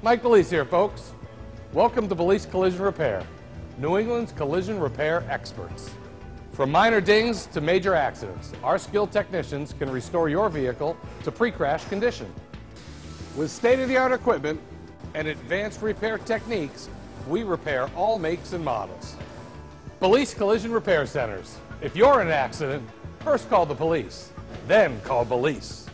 Mike Belize here, folks. Welcome to Belize Collision Repair, New England's collision repair experts. From minor dings to major accidents, our skilled technicians can restore your vehicle to pre-crash condition. With state-of-the-art equipment and advanced repair techniques, we repair all makes and models. Belize Collision Repair Centers. If you're in an accident, first call the police, then call Belize.